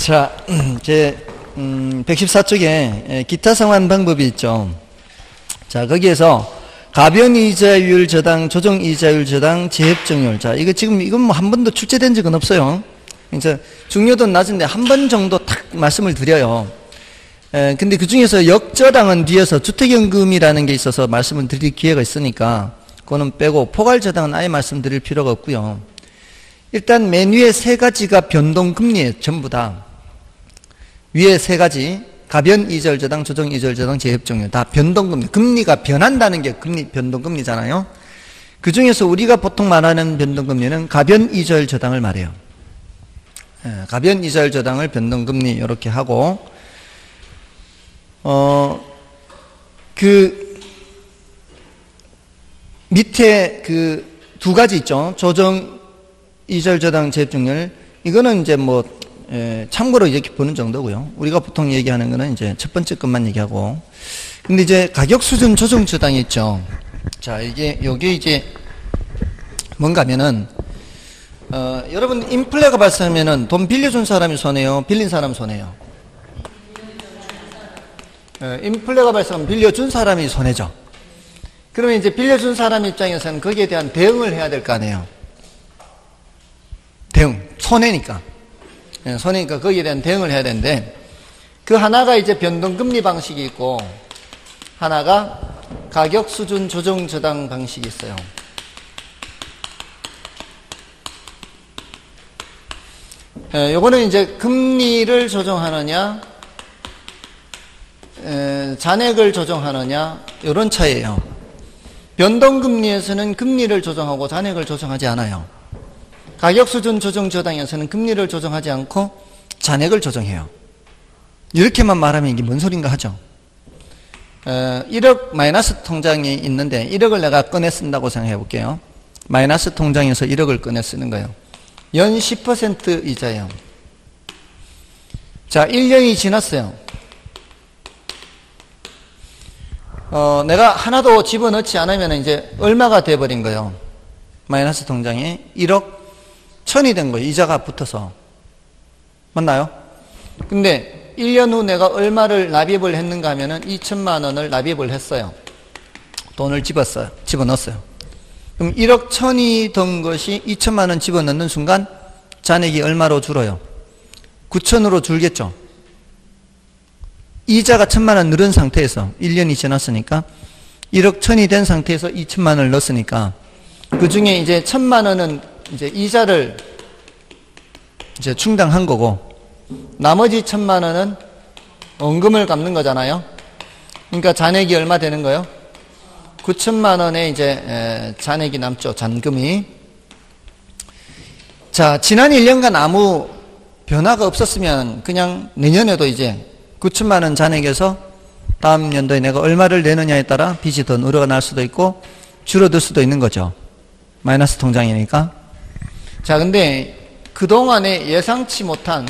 자, 제 114쪽에 기타 상환 방법이 있죠. 자, 거기에서 가변이자율 저당, 조정이자율 저당, 재협정률. 자, 이건 뭐 한 번도 출제된 적은 없어요. 이제 중요도는 낮은데 한 번 정도 탁 말씀을 드려요. 근데 그 중에서 역저당은 뒤에서 주택연금이라는 게 있어서 말씀을 드릴 기회가 있으니까 그거는 빼고 포괄저당은 아예 말씀드릴 필요가 없고요. 일단 맨 위에 세 가지가 변동금리예요. 전부 다. 위에 세 가지 가변이자율저당, 조정이자율저당, 재협정률 다 변동금리. 금리가 변한다는 게 변동금리잖아요. 그 중에서 우리가 보통 말하는 변동금리는 가변이자율저당을 말해요. 가변이자율저당을 변동금리 이렇게 하고 그 밑에 그 두 가지 있죠. 조정이자율저당, 재협정률. 이거는 이제 뭐 참고로 이렇게 보는 정도고요. 우리가 보통 얘기하는 거는 이제 첫 번째 것만 얘기하고. 근데 이제 가격 수준 조정 저당이 있죠. 자, 요게 이제 뭔가 하면은 여러분 인플레가 발생하면은 돈 빌려준 사람이 손해요, 빌린 사람 손해요? 인플레가 발생하면 빌려준 사람이 손해죠. 그러면 이제 빌려준 사람 입장에서는 거기에 대한 대응을 해야 될 거 아니에요. 대응, 손해니까. 손해니까 거기에 대한 대응을 해야 되는데, 그 하나가 이제 변동금리 방식이 있고 하나가 가격 수준 조정 저당 방식이 있어요. 요거는 이제 금리를 조정하느냐 잔액을 조정하느냐 이런 차이예요. 변동금리에서는 금리를 조정하고 잔액을 조정하지 않아요. 가격수준 조정 저당에서는 금리를 조정하지 않고 잔액을 조정해요. 이렇게만 말하면 이게 뭔 소린가 하죠. 1억 마이너스 통장이 있는데 1억을 내가 꺼내 쓴다고 생각해 볼게요. 마이너스 통장에서 1억을 꺼내 쓰는 거예요. 연 10% 이자예요. 자, 1년이 지났어요. 내가 하나도 집어넣지 않으면 이제 얼마가 돼버린 거예요. 마이너스 통장에 1억 1000이 된 거예요. 이자가 붙어서. 맞나요? 근데 1년 후 내가 얼마를 납입을 했는가 하면은 2천만 원을 납입을 했어요. 돈을 집어넣었어요. 그럼 1억 1000이 된 것이 2천만 원 집어넣는 순간 잔액이 얼마로 줄어요? 9천으로 줄겠죠. 이자가 1000만 원 늘은 상태에서 1년이 지났으니까 1억 1000이 된 상태에서 2천만 원을 넣었으니까 그 중에 이제 1000만 원은 이제 이자를 이제 충당한 거고 나머지 1000만 원은 원금을 갚는 거잖아요. 그러니까 잔액이 얼마 되는 거예요? 9천만 원의 이제 잔액이 남죠. 잔금이. 자, 지난 1년간 아무 변화가 없었으면 그냥 내년에도 이제 9천만 원 잔액에서 다음 연도에 내가 얼마를 내느냐에 따라 빚이 더 늘어날 수도 있고 줄어들 수도 있는 거죠. 마이너스 통장이니까. 자, 근데 그동안에 예상치 못한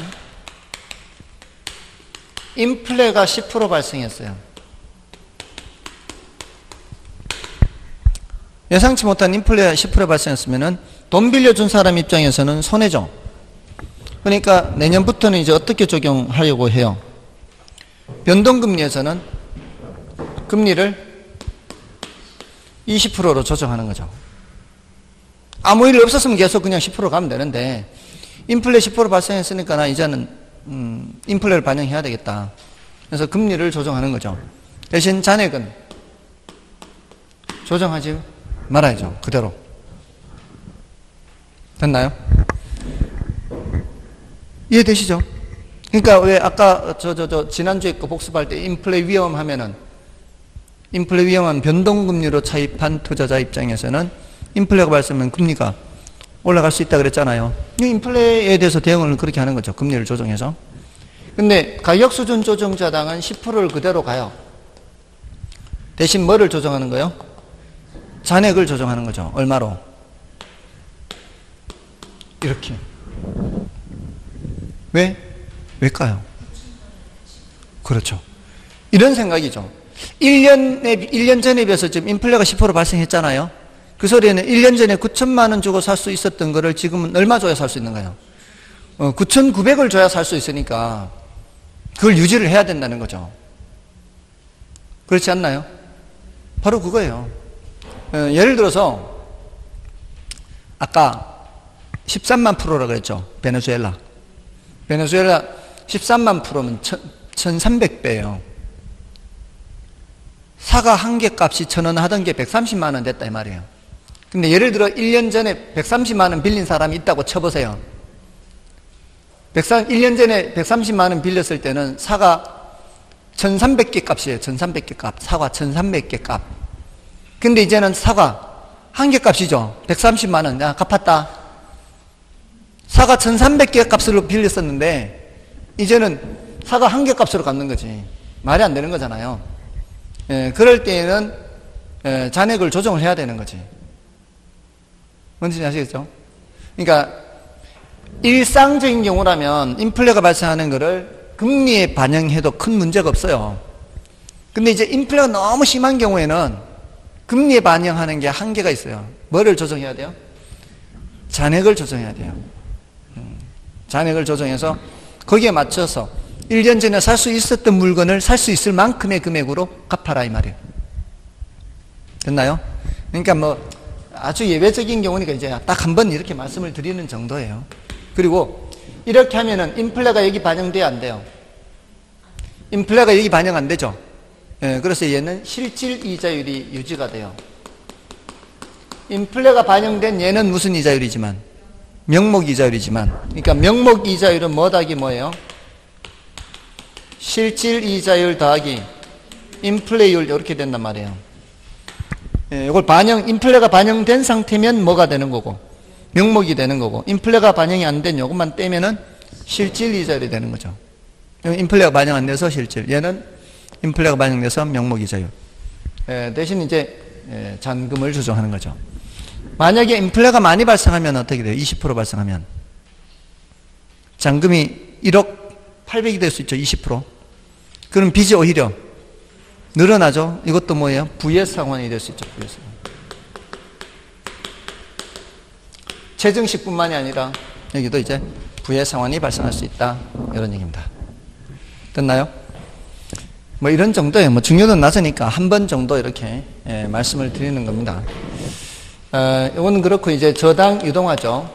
인플레가 10% 발생했어요. 예상치 못한 인플레가 10% 발생했으면은 돈 빌려준 사람 입장에서는 손해죠. 그러니까 내년부터는 이제 어떻게 적용하려고 해요? 변동금리에서는 금리를 20%로 조정하는 거죠. 아무 일 없었으면 계속 그냥 10% 가면 되는데 인플레 10% 발생했으니까 나 이제는 인플레를 반영해야 되겠다. 그래서 금리를 조정하는 거죠. 대신 잔액은 조정하지 말아야죠. 그대로. 됐나요? 이해되시죠? 그러니까 왜 아까 지난주에 거 복습할 때 인플레 위험하면은 인플레 위험한 변동금리로 차입한 투자자 입장에서는 인플레가 발생하면 금리가 올라갈 수 있다 그랬잖아요. 인플레에 대해서 대응을 그렇게 하는 거죠. 금리를 조정해서. 근데 가격수준 조정저당은 10%를 그대로 가요. 대신 뭐를 조정하는 거예요? 잔액을 조정하는 거죠. 얼마로? 이렇게. 왜? 왜일까요? 그렇죠. 이런 생각이죠. 1년 전에 비해서 지금 인플레가 10% 발생했잖아요. 그 소리는 1년 전에 9천만 원 주고 살 수 있었던 거를 지금은 얼마 줘야 살 수 있는 거예요? 9,900을 줘야 살 수 있으니까 그걸 유지를 해야 된다는 거죠. 그렇지 않나요? 바로 그거예요. 예를 들어서 아까 13만 프로라고 했죠. 베네수엘라 13만 프로면 1300배예요. 사과 한 개 값이 1,000원 하던 게 130만 원 됐다 이 말이에요. 근데 예를 들어 1년 전에 130만 원 빌린 사람이 있다고 쳐보세요. 1년 전에 130만 원 빌렸을 때는 사과 1,300개 값이에요. 1,300개 값. 사과 1,300개 값. 근데 이제는 사과 한 개 값이죠. 130만 원. 야, 갚았다. 사과 1,300개 값으로 빌렸었는데 이제는 사과 한 개 값으로 갚는 거지. 말이 안 되는 거잖아요. 그럴 때에는 잔액을 조정을 해야 되는 거지. 뭔지 아시겠죠? 그러니까 일상적인 경우라면 인플레가 발생하는 거를 금리에 반영해도 큰 문제가 없어요. 근데 이제 인플레가 너무 심한 경우에는 금리에 반영하는 게 한계가 있어요. 뭐를 조정해야 돼요? 잔액을 조정해야 돼요. 잔액을 조정해서 거기에 맞춰서 1년 전에 살 수 있었던 물건을 살 수 있을 만큼의 금액으로 갚아라 이 말이에요. 됐나요? 그러니까 뭐 아주 예외적인 경우니까 이제 딱 한 번 이렇게 말씀을 드리는 정도예요. 그리고 이렇게 하면은 인플레가 여기 반영돼야 안 돼요. 인플레가 여기 반영 안 되죠. 그래서 얘는 실질 이자율이 유지가 돼요. 인플레가 반영된 얘는 무슨 이자율이지만 명목 이자율이지만, 그러니까 명목 이자율은 뭐 더하기 뭐예요? 실질 이자율 더하기 인플레율 이렇게 된단 말이에요. 이걸 인플레가 반영된 상태면 뭐가 되는 거고 명목이 되는 거고, 인플레가 반영이 안 된 요것만 떼면은 실질 이자율이 되는 거죠. 인플레가 반영 안 돼서 실질, 얘는 인플레가 반영돼서 명목 이자율. 대신 이제 잔금을 조정하는 거죠. 만약에 인플레가 많이 발생하면 어떻게 돼요? 20% 발생하면 잔금이 1억 800이 될 수 있죠. 20%. 그럼 빚이 오히려 늘어나죠. 이것도 뭐예요? 부의 상환이 될 수 있죠. 부의 상환. 최정식뿐만이 아니라 여기도 이제 부의 상환이 발생할 수 있다. 이런 얘기입니다. 됐나요? 뭐 이런 정도예요. 뭐 중요도는 낮으니까 한 번 정도 이렇게 말씀을 드리는 겁니다. 이거는 그렇고 이제 저당 유동화죠.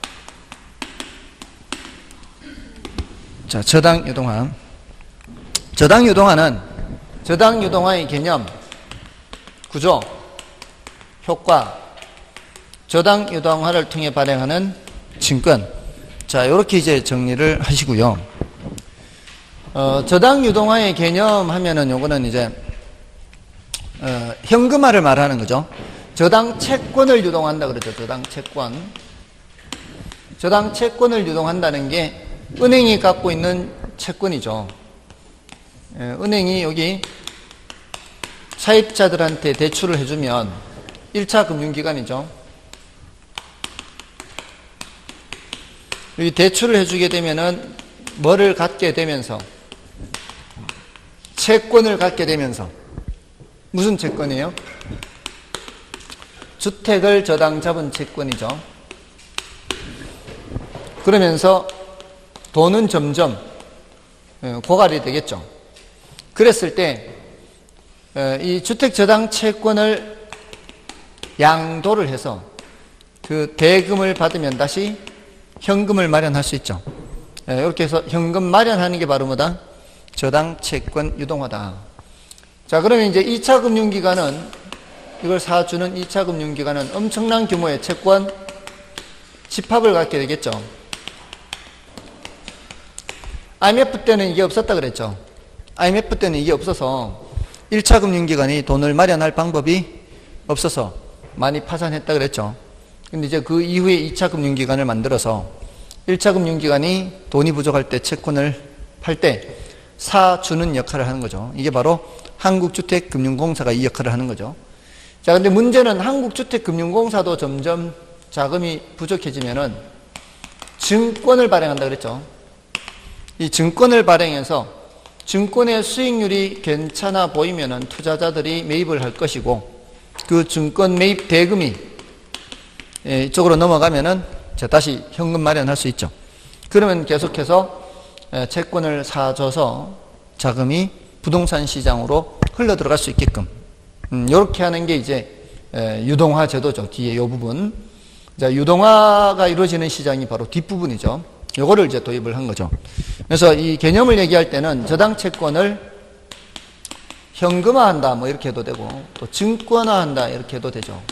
자, 저당 유동화. 저당 유동화의 개념, 구조, 효과, 저당 유동화를 통해 발행하는 증권. 자, 이렇게 이제 정리를 하시고요. 저당 유동화의 개념 하면은 요거는 이제 현금화를 말하는 거죠. 저당 채권을 유동한다 그러죠. 저당 채권. 저당 채권을 유동한다는 게 은행이 갖고 있는 채권이죠. 은행이 여기 사입자들한테 대출을 해주면 1차 금융기관이죠. 여기 대출을 해주게 되면은 뭐를 갖게 되면서? 채권을 갖게 되면서. 무슨 채권이에요? 주택을 저당 잡은 채권이죠. 그러면서 돈은 점점 고갈이 되겠죠. 그랬을 때 이 주택 저당 채권을 양도를 해서 그 대금을 받으면 다시 현금을 마련할 수 있죠. 이렇게 해서 현금 마련하는 게 바로 뭐다? 저당 채권 유동화다. 자, 그러면 이제 2차 금융기관은, 이걸 사주는 2차 금융기관은 엄청난 규모의 채권 집합을 갖게 되겠죠. IMF 때는 이게 없었다 그랬죠. IMF 때는 이게 없어서 1차 금융기관이 돈을 마련할 방법이 없어서 많이 파산했다 그랬죠. 근데 이제 그 이후에 2차 금융기관을 만들어서 1차 금융기관이 돈이 부족할 때 채권을 팔 때 사주는 역할을 하는 거죠. 이게 바로 한국주택금융공사가 이 역할을 하는 거죠. 자, 근데 문제는 한국주택금융공사도 점점 자금이 부족해지면은 증권을 발행한다 그랬죠. 이 증권을 발행해서 증권의 수익률이 괜찮아 보이면은 투자자들이 매입을 할 것이고, 그 증권 매입 대금이 이쪽으로 넘어가면은 다시 현금 마련할 수 있죠. 그러면 계속해서 채권을 사줘서 자금이 부동산 시장으로 흘러 들어갈 수 있게끔 이렇게 하는 게 이제 유동화 제도죠. 뒤에 이 부분. 자, 유동화가 이루어지는 시장이 바로 뒷부분이죠. 요거를 이제 도입을 한 거죠. 그래서 이 개념을 얘기할 때는 저당 채권을 현금화한다 뭐 이렇게 해도 되고 또 증권화한다 이렇게 해도 되죠.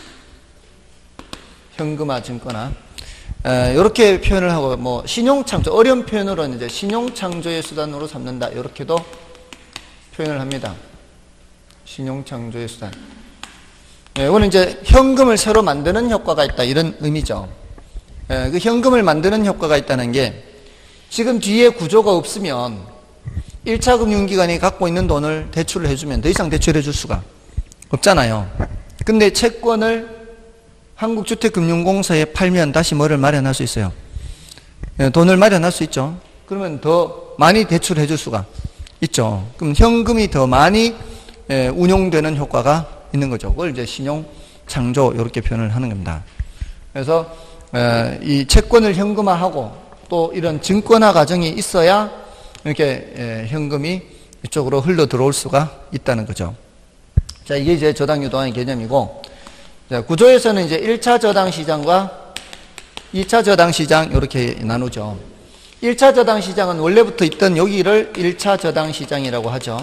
현금화, 증권화. 이렇게 표현을 하고 뭐 신용창조, 어려운 표현으로는 이제 신용창조의 수단으로 삼는다 이렇게도 표현을 합니다. 신용창조의 수단. 이거는 이제 현금을 새로 만드는 효과가 있다 이런 의미죠. 그 현금을 만드는 효과가 있다는 게 지금 뒤에 구조가 없으면 1차 금융기관이 갖고 있는 돈을 대출을 해주면 더 이상 대출해 줄 수가 없잖아요. 근데 채권을 한국주택금융공사에 팔면 다시 뭐를 마련할 수 있어요? 돈을 마련할 수 있죠. 그러면 더 많이 대출해 줄 수가 있죠. 그럼 현금이 더 많이 운용되는 효과가 있는 거죠. 그걸 이제 신용창조 이렇게 표현을 하는 겁니다. 그래서 이 채권을 현금화하고 또 이런 증권화 과정이 있어야 이렇게 현금이 이쪽으로 흘러 들어올 수가 있다는 거죠. 자, 이게 이제 저당 유동화의 개념이고, 자, 구조에서는 이제 1차 저당 시장과 2차 저당 시장 이렇게 나누죠. 1차 저당 시장은 원래부터 있던 여기를 1차 저당 시장이라고 하죠.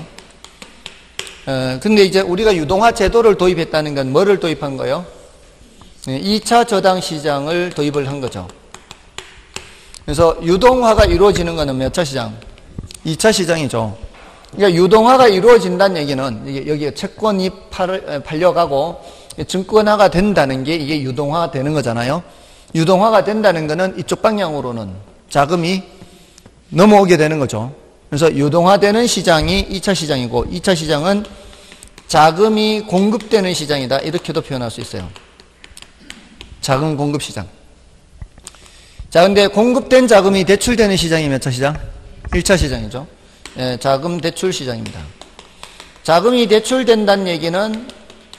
근데 이제 우리가 유동화 제도를 도입했다는 건 뭐를 도입한 거예요? 2차 저당 시장을 도입을 한 거죠. 그래서 유동화가 이루어지는 거는 몇 차 시장? 2차 시장이죠. 그러니까 유동화가 이루어진다는 얘기는 여기 채권이 팔려가고 증권화가 된다는 게 이게 유동화가 되는 거잖아요. 유동화가 된다는 거는 이쪽 방향으로는 자금이 넘어오게 되는 거죠. 그래서 유동화되는 시장이 2차 시장이고 2차 시장은 자금이 공급되는 시장이다 이렇게도 표현할 수 있어요. 자금 공급 시장. 자, 근데 공급된 자금이 대출되는 시장이 몇 차 시장? 1차 시장이죠. 자금 대출 시장입니다. 자금이 대출된다는 얘기는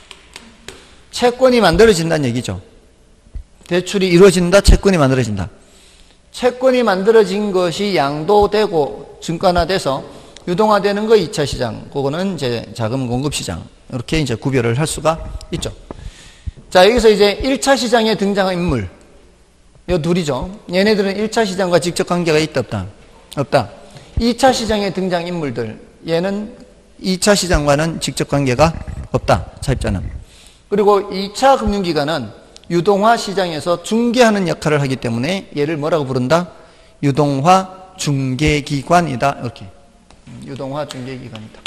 채권이 만들어진다는 얘기죠. 대출이 이루어진다, 채권이 만들어진다. 채권이 만들어진 것이 양도되고 증권화돼서 유동화되는 거 2차 시장. 그거는 이제 자금 공급 시장. 이렇게 이제 구별을 할 수가 있죠. 자, 여기서 이제 1차 시장에 등장한 인물. 요 둘이죠. 얘네들은 1차 시장과 직접 관계가 있다, 없다? 없다. 2차 시장에 등장 인물들. 얘는 2차 시장과는 직접 관계가 없다. 차입자는. 그리고 2차 금융기관은 유동화 시장에서 중개하는 역할을 하기 때문에 얘를 뭐라고 부른다? 유동화 중개기관이다. 이렇게. 유동화 중개기관이다.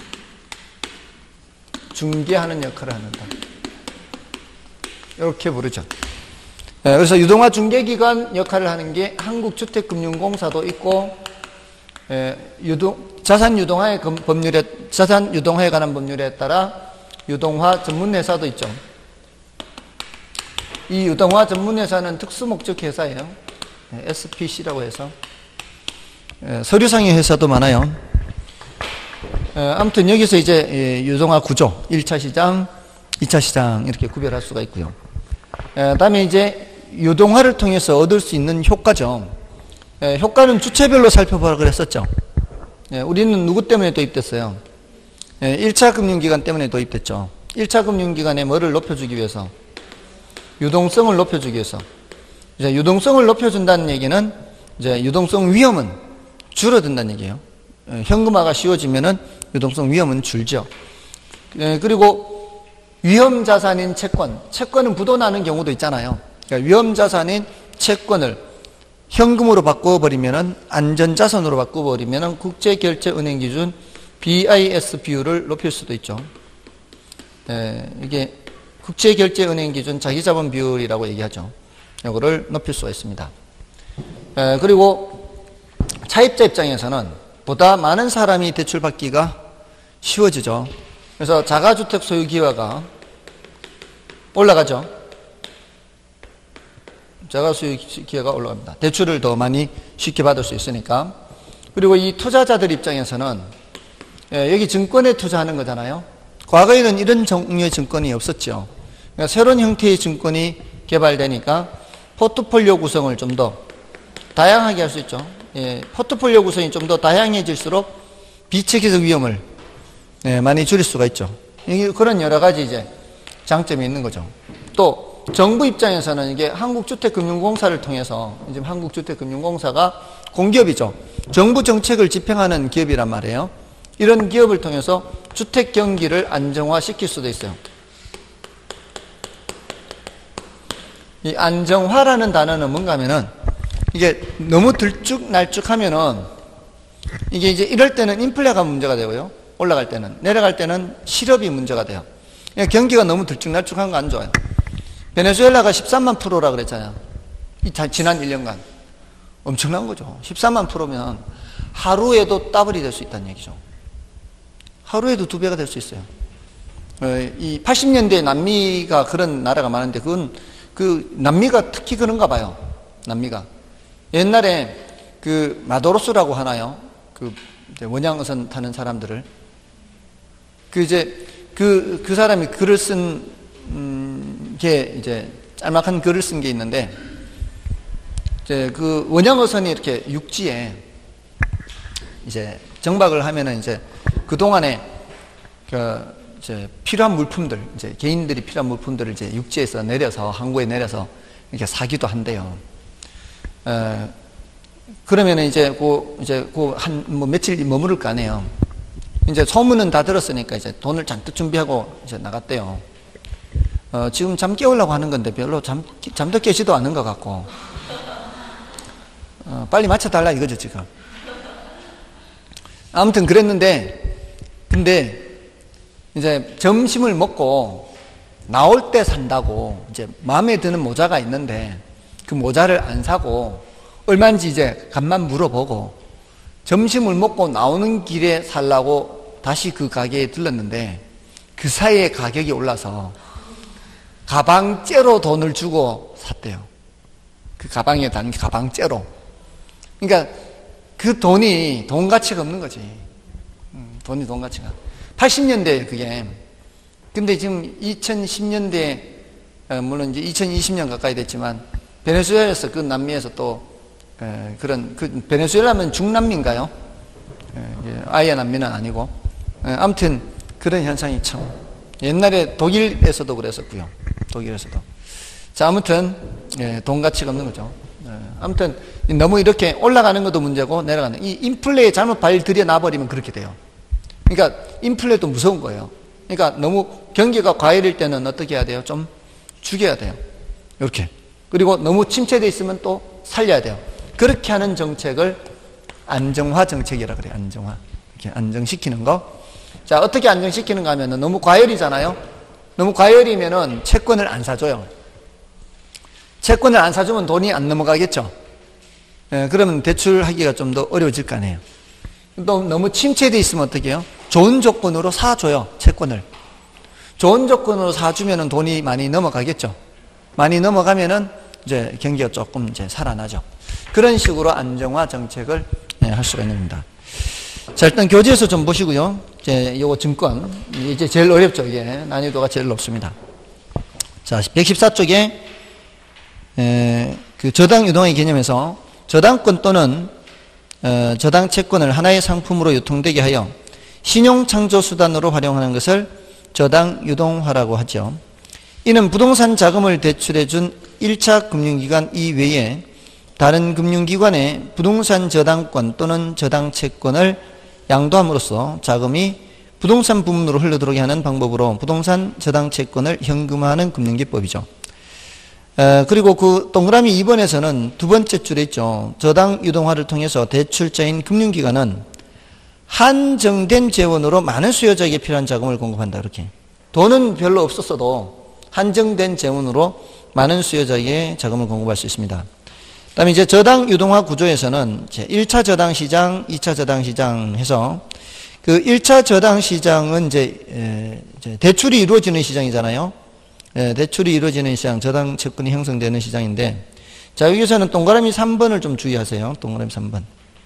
중개하는 역할을 한다. 이렇게 부르죠. 그래서 유동화 중개기관 역할을 하는 게 한국주택금융공사도 있고, 자산 유동화에 관한 법률에 따라 유동화 전문회사도 있죠. 이 유동화 전문회사는 특수목적 회사예요. SPC라고 해서. 서류상의 회사도 많아요. 아무튼 여기서 이제 유동화 구조, 1차 시장, 2차 시장 이렇게 구별할 수가 있고요. 다음에 이제 유동화를 통해서 얻을 수 있는 효과죠. 효과는 주체별로 살펴보라 그랬었죠. 우리는 누구 때문에 도입됐어요? 1차 금융기관 때문에 도입됐죠. 1차 금융기관에 뭐를 높여주기 위해서? 유동성을 높여주기 위해서. 이제 유동성을 높여준다는 얘기는 이제 유동성 위험은 줄어든다는 얘기예요. 현금화가 쉬워지면은 유동성 위험은 줄죠. 그리고 위험 자산인 채권은 부도나는 경우도 있잖아요. 그러니까 위험 자산인 채권을 현금으로 바꿔버리면은 안전자산으로 바꿔버리면은 국제결제은행 기준 BIS 비율을 높일 수도 있죠. 이게 국제결제은행 기준 자기자본 비율이라고 얘기하죠. 이거를 높일 수가 있습니다. 그리고 차입자 입장에서는 보다 많은 사람이 대출받기가 쉬워지죠. 그래서 자가주택 소유 기회가 올라가죠. 자가 소유 기회가 올라갑니다. 대출을 더 많이 쉽게 받을 수 있으니까. 그리고 이 투자자들 입장에서는 여기 증권에 투자하는 거잖아요. 과거에는 이런 종류의 증권이 없었죠. 그러니까 새로운 형태의 증권이 개발되니까 포트폴리오 구성을 좀 더 다양하게 할 수 있죠. 포트폴리오 구성이 좀 더 다양해질수록 비체계적 위험을 많이 줄일 수가 있죠. 그런 여러 가지 이제 장점이 있는 거죠. 또 정부 입장에서는 이게 한국주택금융공사를 통해서 지금 한국주택금융공사가 공기업이죠. 정부 정책을 집행하는 기업이란 말이에요. 이런 기업을 통해서 주택 경기를 안정화시킬 수도 있어요. 이 안정화라는 단어는 뭔가 하면은 이게 너무 들쭉날쭉하면은 이게 이제 이럴 때는 인플레가 문제가 되고요. 올라갈 때는. 내려갈 때는 실업이 문제가 돼요. 경기가 너무 들쭉날쭉한 거 안 좋아요. 베네수엘라가 13만 프로라 그랬잖아요. 지난 1년간. 엄청난 거죠. 13만 프로면 하루에도 더블이 될 수 있다는 얘기죠. 하루에도 2배가 될 수 있어요. 이 80년대 남미가 그런 나라가 많은데 남미가 특히 그런가 봐요. 남미가. 옛날에 마도로스라고 하나요? 원양어선 타는 사람들을. 그 사람이 글을 쓴 게 이제 짤막한 글을 쓴 게 있는데 이제 원양어선이 이렇게 육지에 이제 정박을 하면은 이제 그동안에 이제 필요한 물품들, 이제 개인들이 필요한 물품들을 이제 육지에서 내려서 항구에 내려서 이렇게 사기도 한대요. 그러면은 이제 며칠 머무를 거 아니에요. 이제 소문은 다 들었으니까 이제 돈을 잔뜩 준비하고 이제 나갔대요. 지금 잠 깨우려고 하는 건데 별로 잠도 깨지도 않은 것 같고, 빨리 맞춰달라 이거죠, 지금. 아무튼 그랬는데, 근데 이제 점심을 먹고 나올 때 산다고 이제 마음에 드는 모자가 있는데 그 모자를 안 사고 얼마인지 이제 값만 물어보고 점심을 먹고 나오는 길에 살라고 다시 그 가게에 들렀는데 그 사이에 가격이 올라서 가방째로 돈을 주고 샀대요. 그 가방에 단 가방째로. 그러니까 그 돈이 돈 가치가 없는 거지. 돈이 돈 가치가. 80년대에 그게. 근데 지금 2010년대, 물론 이제 2020년 가까이 됐지만, 베네수엘라에서 남미에서 또, 베네수엘라면 중남미인가요? 아예 남미는 아니고. 아무튼 그런 현상이 참. 옛날에 독일에서도 그랬었고요. 독일에서도. 자, 아무튼, 돈 가치가 없는 거죠. 아무튼, 너무 이렇게 올라가는 것도 문제고, 내려가는. 이 인플레에 잘못 발 들여놔버리면 그렇게 돼요. 그러니까 인플레도 무서운 거예요. 그러니까 너무 경기가 과열일 때는 어떻게 해야 돼요? 좀 죽여야 돼요. 이렇게. 그리고 너무 침체되어 있으면 또 살려야 돼요. 그렇게 하는 정책을 안정화 정책이라고 그래요. 안정화. 이렇게 안정시키는 거. 자, 어떻게 안정시키는가 하면은 너무 과열이잖아요. 너무 과열이면은 채권을 안 사줘요. 채권을 안 사주면 돈이 안 넘어가겠죠. 그러면 대출하기가 좀 더 어려워질 거 아니에요. 또 너무 침체되어 있으면 어떻게 해요? 좋은 조건으로 사줘요, 채권을. 좋은 조건으로 사주면은 돈이 많이 넘어가겠죠. 많이 넘어가면은 이제 경기가 조금 이제 살아나죠. 그런 식으로 안정화 정책을 할 수가 있는 겁니다. 자, 일단 교재에서 좀 보시고요. 이제 요거 증권. 이제 제일 어렵죠, 이게. 난이도가 제일 높습니다. 자, 114쪽에, 그 저당 유동의 개념에서 저당권 또는 저당 채권을 하나의 상품으로 유통되게 하여 신용 창조 수단으로 활용하는 것을 저당 유동화라고 하죠. 이는 부동산 자금을 대출해 준 1차 금융기관 이외에 다른 금융기관에 부동산 저당권 또는 저당 채권을 양도함으로써 자금이 부동산 부문으로 흘러들어오게 하는 방법으로 부동산 저당 채권을 현금화하는 금융기법이죠. 그리고 그 동그라미 2번에서는 두 번째 줄에 있죠. 저당 유동화를 통해서 대출자인 금융기관은 한정된 재원으로 많은 수요자에게 필요한 자금을 공급한다. 이렇게. 돈은 별로 없었어도 한정된 재원으로 많은 수요자에게 자금을 공급할 수 있습니다. 그 다음에 이제 저당 유동화 구조에서는 1차 저당 시장, 2차 저당 시장 해서 그 1차 저당 시장은 이제 대출이 이루어지는 시장이잖아요. 대출이 이루어지는 시장, 저당 채권이 형성되는 시장인데, 자, 여기서는 동그라미 3번을 좀 주의하세요. 동그라미 3번.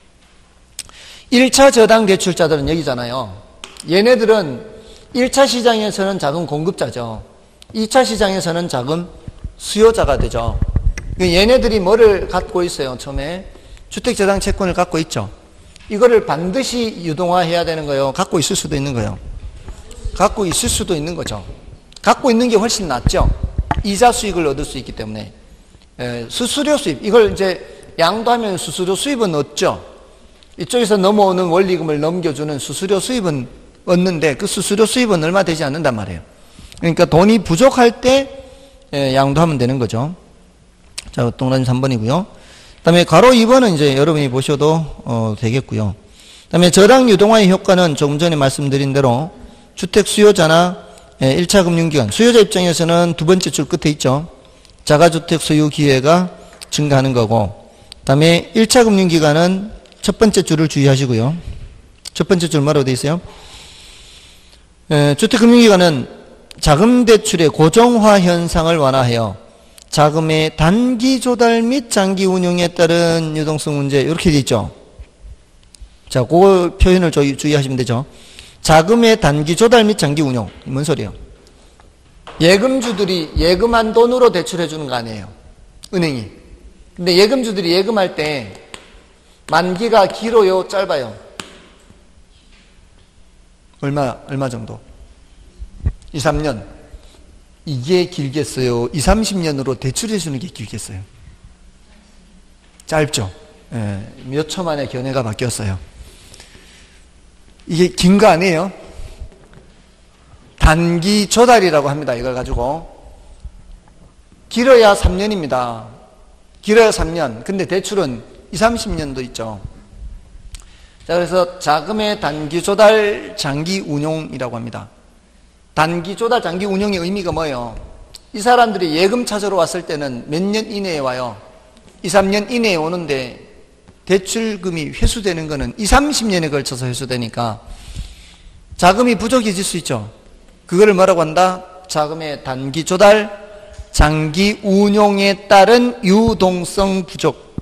1차 저당 대출자들은 여기잖아요. 얘네들은 1차 시장에서는 자금 공급자죠. 2차 시장에서는 자금 수요자가 되죠. 얘네들이 뭐를 갖고 있어요? 처음에 주택저당 채권을 갖고 있죠. 이거를 반드시 유동화해야 되는 거예요? 갖고 있을 수도 있는 거예요? 갖고 있을 수도 있는 거죠. 갖고 있는 게 훨씬 낫죠. 이자 수익을 얻을 수 있기 때문에. 수수료 수입, 이걸 이제 양도하면 수수료 수입은 얻죠. 이쪽에서 넘어오는 원리금을 넘겨주는 수수료 수입은 얻는데 그 수수료 수입은 얼마 되지 않는단 말이에요. 그러니까 돈이 부족할 때 양도하면 되는 거죠. 자, 동그라미 3번이고요. 그 다음에 괄호 2번은 이제 여러분이 보셔도 되겠고요. 그 다음에 저당 유동화의 효과는 조금 전에 말씀드린 대로 주택 수요자나 1차 금융기관, 수요자 입장에서는 두 번째 줄 끝에 있죠. 자가주택 소유 기회가 증가하는 거고, 그 다음에 1차 금융기관은 첫 번째 줄을 주의하시고요. 첫 번째 줄 뭐라고 되어 있어요? 주택금융기관은 자금 대출의 고정화 현상을 완화하여 자금의 단기 조달 및 장기 운용에 따른 유동성 문제, 이렇게 되어 있죠. 자, 그 표현을 주의하시면 되죠. 자금의 단기 조달 및 장기 운용. 뭔 소리예요? 예금주들이 예금한 돈으로 대출해 주는 거 아니에요, 은행이. 근데 예금주들이 예금할 때 만기가 길어요, 짧아요? 얼마 정도? 2, 3년. 이게 길겠어요? 2, 30년으로 대출해 주는 게 길겠어요? 짧죠? 몇 초 만에 견해가 바뀌었어요. 이게 긴 거 아니에요? 단기 조달이라고 합니다, 이걸 가지고. 길어야 3년입니다. 길어야 3년. 근데 대출은 2, 30년도 있죠. 자, 그래서 자금의 단기 조달 장기 운용이라고 합니다. 단기 조달 장기 운용의 의미가 뭐예요? 이 사람들이 예금 찾으러 왔을 때는 몇 년 이내에 와요? 2, 3년 이내에 오는데 대출금이 회수되는 거는 2, 30년에 걸쳐서 회수되니까 자금이 부족해질 수 있죠. 그거를 뭐라고 한다? 자금의 단기 조달 장기 운용에 따른 유동성 부족.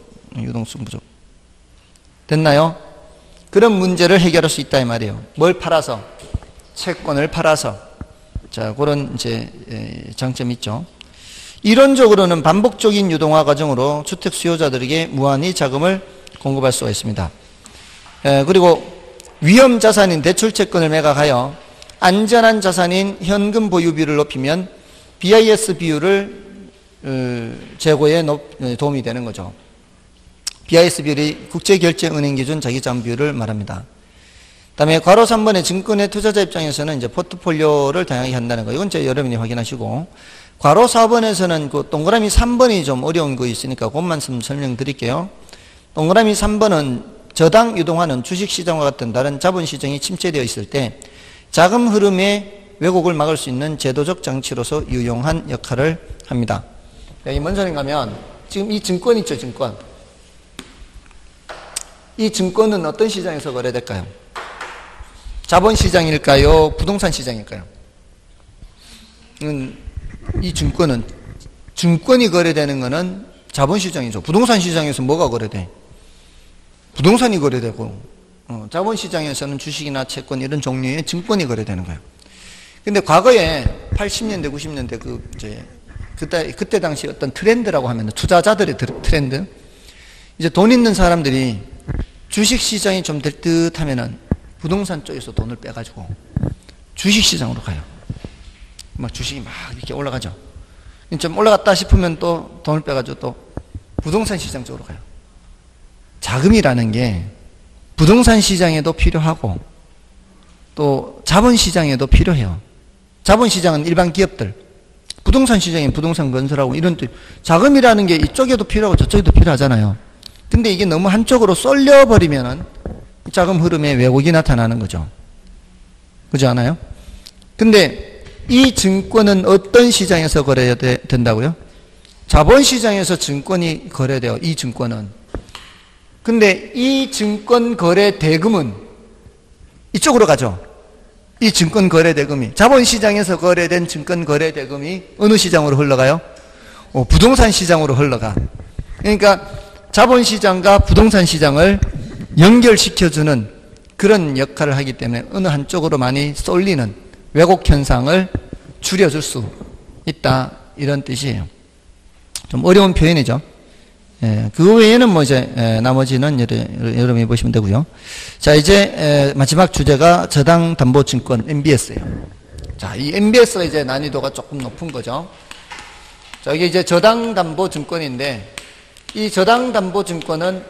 됐나요? 그런 문제를 해결할 수 있다 이 말이에요. 뭘 팔아서? 채권을 팔아서. 자, 그런 이제 장점이 있죠. 이론적으로는 반복적인 유동화 과정으로 주택 수요자들에게 무한히 자금을 공급할 수가 있습니다. 그리고 위험 자산인 대출 채권을 매각하여 안전한 자산인 현금 보유비를 높이면 BIS 비율을 제고에 도움이 되는 거죠. BIS 비율이 국제결제은행 기준 자기자금 비율을 말합니다. 그다음에 괄호 3번의 증권의 투자자 입장에서는 이제 포트폴리오를 다양하게 한다는 거. 이건 이제 여러분이 확인하시고, 괄호 4번에서는 그 동그라미 3번이 좀 어려운 거 있으니까 그것만 설명드릴게요. 동그라미 3번은 저당 유동화는 주식시장과 같은 다른 자본시장이 침체되어 있을 때 자금 흐름의 왜곡을 막을 수 있는 제도적 장치로서 유용한 역할을 합니다. 이 뭔 소린가 하면 지금 이 증권 있죠, 증권. 이 증권은 어떤 시장에서 거래될까요? 자본시장일까요? 부동산 시장일까요? 이 증권은, 증권이 거래되는 거는 자본시장이죠. 부동산 시장에서 뭐가 거래돼? 부동산이 거래되고, 자본시장에서는 주식이나 채권 이런 종류의 증권이 거래되는 거예요. 근데 과거에 80년대, 90년대 그때 당시 어떤 트렌드라고 하면 투자자들의 트렌드, 이제 돈 있는 사람들이 주식시장이 좀 될 듯 하면은 부동산 쪽에서 돈을 빼가지고 주식시장으로 가요. 막 주식이 막 이렇게 올라가죠. 좀 올라갔다 싶으면 또 돈을 빼가지고 또 부동산 시장 쪽으로 가요. 자금이라는 게 부동산 시장에도 필요하고 또 자본시장에도 필요해요. 자본시장은 일반 기업들, 부동산 시장에 부동산 건설하고 이런 자금이라는 게 이쪽에도 필요하고 저쪽에도 필요하잖아요. 근데 이게 너무 한쪽으로 쏠려버리면은 자금 흐름에 왜곡이 나타나는 거죠. 그렇지 않아요? 근데 이 증권은 어떤 시장에서 거래해야 된다고요? 자본시장에서 증권이 거래돼요. 이 증권은. 근데 이 증권 거래 대금은 이쪽으로 가죠. 이 증권 거래 대금이, 자본시장에서 거래된 증권 거래 대금이 어느 시장으로 흘러가요? 부동산 시장으로 흘러가. 그러니까 자본시장과 부동산 시장을 연결시켜주는 그런 역할을 하기 때문에 어느 한쪽으로 많이 쏠리는 왜곡 현상을 줄여줄 수 있다, 이런 뜻이에요. 좀 어려운 표현이죠. 그거 외에는 뭐 이제 나머지는 여러분이 보시면 되고요. 자, 이제 마지막 주제가 저당담보증권 MBS예요. 자, 이 MBS가 이제 난이도가 조금 높은 거죠. 자, 이게 이제 저당담보증권인데, 이 저당담보증권은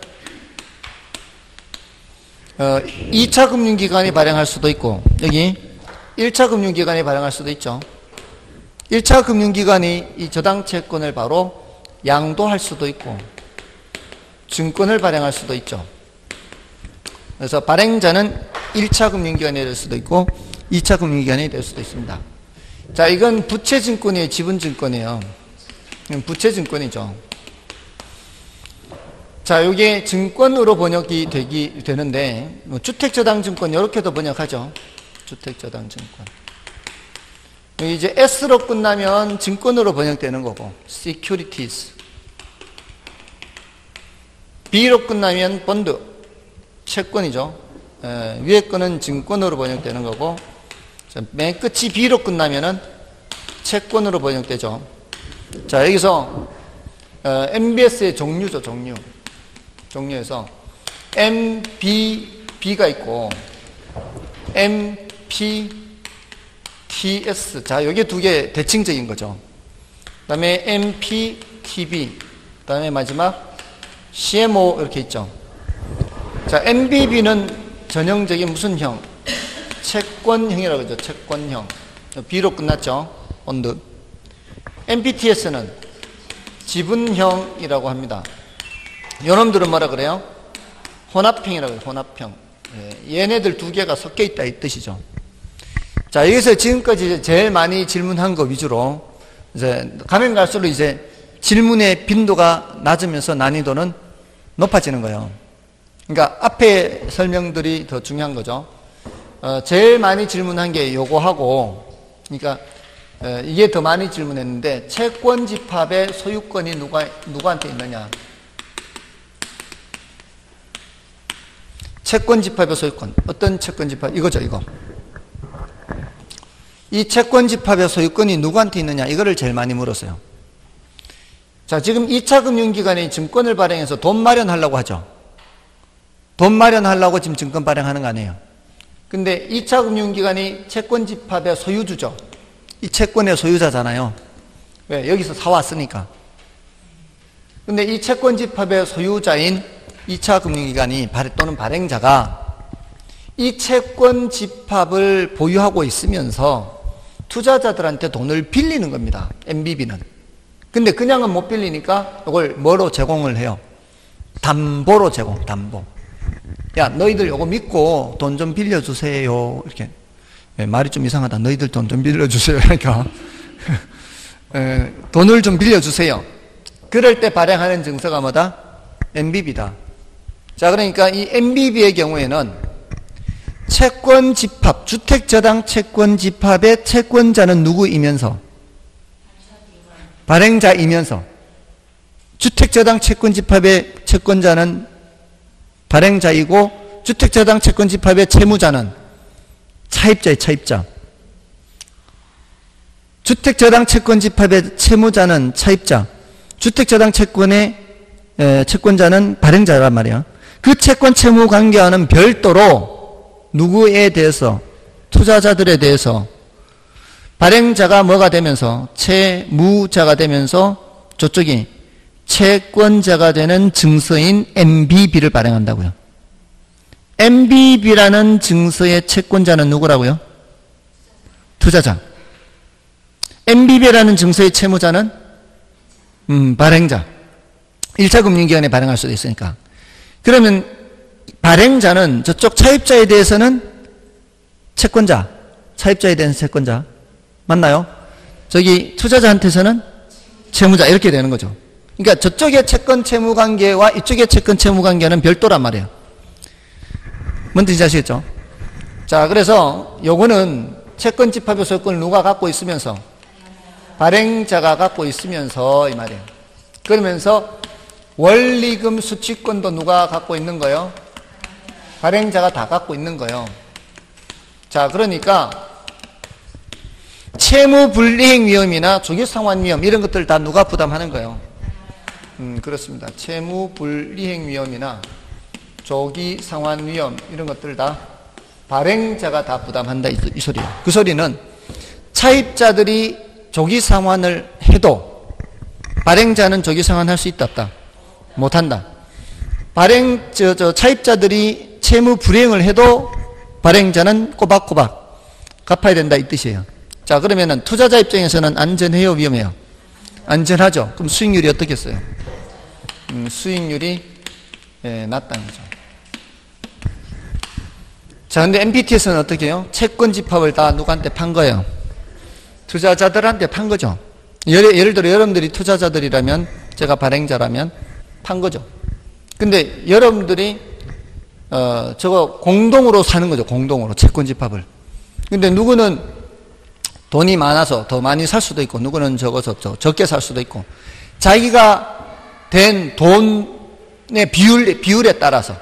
2차 금융기관이 발행할 수도 있고, 여기 1차 금융기관이 발행할 수도 있죠. 1차 금융기관이 이 저당채권을 바로 양도할 수도 있고, 증권을 발행할 수도 있죠. 그래서 발행자는 1차 금융기관이 될 수도 있고 2차 금융기관이 될 수도 있습니다. 자, 이건 부채증권이에요, 지분증권이에요? 부채증권이죠. 자, 이게 증권으로 번역이 되는데 주택저당증권 이렇게도 번역하죠. 주택저당증권. 여기 이제 S로 끝나면 증권으로 번역되는 거고 securities. B로 끝나면 본드, 채권이죠. 위에 거는 증권으로 번역되는 거고, 맨 끝이 B로 끝나면은 채권으로 번역되죠. 자, 여기서 MBS의 종류죠, 종류. 종류에서 MBB가 있고 MPTS. 자, 여기 두 개 대칭적인 거죠. 그 다음에 MPTB. 그 다음에 마지막 CMO 이렇게 있죠. 자, MBB는 전형적인 무슨 형? 채권형이라고 하죠. 채권형. B로 끝났죠. 본드. MPTS는 지분형이라고 합니다. 요놈들은 뭐라 그래요? 혼합형이라고 해요. 혼합형. 얘네들 두 개가 섞여 있다 이 뜻이죠. 자, 여기서 지금까지 이제 제일 많이 질문한 거 위주로 이제 가면 갈수록 이제 질문의 빈도가 낮으면서 난이도는 높아지는 거예요. 그러니까 앞에 설명들이 더 중요한 거죠. 제일 많이 질문한 게 요거하고, 그러니까 이게 더 많이 질문했는데 채권 집합의 소유권이 누구한테 있느냐? 채권 집합의 소유권. 어떤 채권 집합? 이거죠, 이거. 이 채권 집합의 소유권이 누구한테 있느냐? 이거를 제일 많이 물었어요. 자, 지금 2차 금융기관이 증권을 발행해서 돈 마련하려고 하죠. 돈 마련하려고 지금 증권 발행하는 거 아니에요. 근데 2차 금융기관이 채권 집합의 소유주죠. 이 채권의 소유자잖아요. 왜? 여기서 사왔으니까. 근데 이 채권 집합의 소유자인 2차 금융기관이 또는 발행자가 이 채권 집합을 보유하고 있으면서 투자자들한테 돈을 빌리는 겁니다. MBB는. 근데 그냥은 못 빌리니까 이걸 뭐로 제공을 해요? 담보로 제공, 담보. 야, 너희들 요거 믿고 돈 좀 빌려주세요. 이렇게. 말이 좀 이상하다. 너희들 돈 좀 빌려주세요. 그러니까. 돈을 좀 빌려주세요. 그럴 때 발행하는 증서가 뭐다? MBB다. 자, 그러니까 이 MBB의 경우에는 채권 집합, 주택저당 채권 집합의 채권자는 누구이면서? 발행자이면서. 주택저당 채권 집합의 채권자는 발행자이고 주택저당 채권 집합의 채무자는 차입자의 차입자. 주택저당 채권 집합의 채무자는 차입자. 주택저당 채권의 채권자는 발행자란 말이야. 그 채권 채무 관계와는 별도로 누구에 대해서, 투자자들에 대해서 발행자가 뭐가 되면서, 채무자가 되면서 저쪽이 채권자가 되는 증서인 MBB를 발행한다고요. MBB라는 증서의 채권자는 누구라고요? 투자자. MBB라는 증서의 채무자는 발행자. 1차 금융기관에 발행할 수도 있으니까. 그러면 발행자는 저쪽 차입자에 대해서는 채권자, 차입자에 대한 채권자 맞나요? 저기 투자자한테서는 채무자 이렇게 되는 거죠. 그러니까 저쪽의 채권 채무 관계와 이쪽의 채권 채무 관계는 별도란 말이에요. 뭔 뜻인지 아시겠죠? 자, 그래서 요거는 채권 집합의 소유권을 누가 갖고 있으면서? 발행자가 갖고 있으면서 이 말이에요. 그러면서 원리금 수취권도 누가 갖고 있는 거예요? 발행자가 다 갖고 있는 거예요. 자, 그러니까 채무 불이행 위험이나 조기상환 위험 이런 것들 다 누가 부담하는 거예요? 그렇습니다. 채무 불이행 위험이나 조기 상환 위험 이런 것들 다 발행자가 다 부담한다 이 소리예요. 그 소리는 차입자들이 조기 상환을 해도 발행자는 조기 상환할 수 있다 없다? 못한다. 차입자들이 채무 불이행을 해도 발행자는 꼬박꼬박 갚아야 된다 이 뜻이에요. 자, 그러면은 투자자 입장에서는 안전해요, 위험해요? 안전하죠. 그럼 수익률이 어떻겠어요? 수익률이 낮다는 거죠. 자, 근데 MPT에서는 어떻게 해요? 채권 집합을 다 누구한테 판 거예요? 투자자들한테 판 거죠. 예를 들어 여러분들이 투자자들이라면, 제가 발행자라면 판 거죠. 근데 여러분들이 저거 공동으로 사는 거죠. 공동으로 채권 집합을. 근데 누구는 돈이 많아서 더 많이 살 수도 있고, 누구는 적게 살 수도 있고, 자기가 된 돈의 비율에 따라서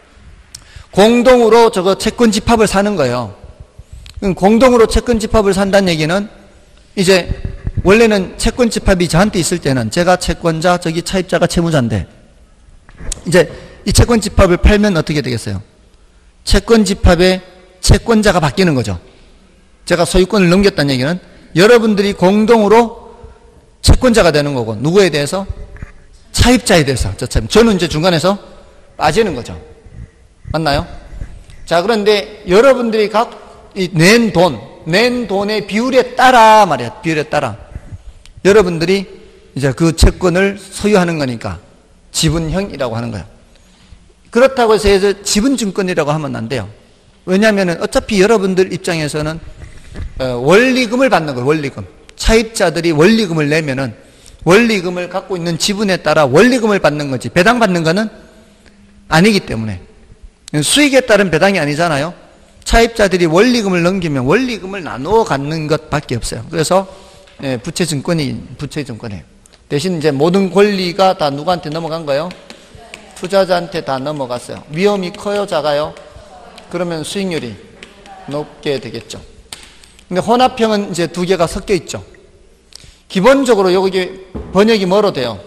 공동으로 저거 채권 집합을 사는 거예요. 공동으로 채권 집합을 산다는 얘기는 이제 원래는 채권 집합이 저한테 있을 때는 제가 채권자, 저기 차입자가 채무자인데 이제 이 채권 집합을 팔면 어떻게 되겠어요? 채권 집합의 채권자가 바뀌는 거죠. 제가 소유권을 넘겼다는 얘기는 여러분들이 공동으로 채권자가 되는 거고, 누구에 대해서? 차입자에 대해서. 저는 이제 중간에서 빠지는 거죠. 맞나요? 자, 그런데 여러분들이 낸 돈의 비율에 따라 말이야. 비율에 따라. 여러분들이 이제 그 채권을 소유하는 거니까 지분형이라고 하는 거예요. 그렇다고 해서 지분증권이라고 하면 안 돼요. 왜냐하면 어차피 여러분들 입장에서는 원리금을 받는 거예요. 원리금. 차입자들이 원리금을 내면은 원리금을 갖고 있는 지분에 따라 원리금을 받는 거지 배당받는 거는 아니기 때문에, 수익에 따른 배당이 아니잖아요. 차입자들이 원리금을 넘기면 원리금을 나누어 갖는 것밖에 없어요. 그래서 부채증권이에요. 대신 이제 모든 권리가 다 누구한테 넘어간 거예요? 투자자한테 다 넘어갔어요. 위험이 커요, 작아요? 그러면 수익률이 높게 되겠죠. 근데 혼합형은 이제 두 개가 섞여 있죠. 기본적으로 여기 번역이 뭐로 돼요?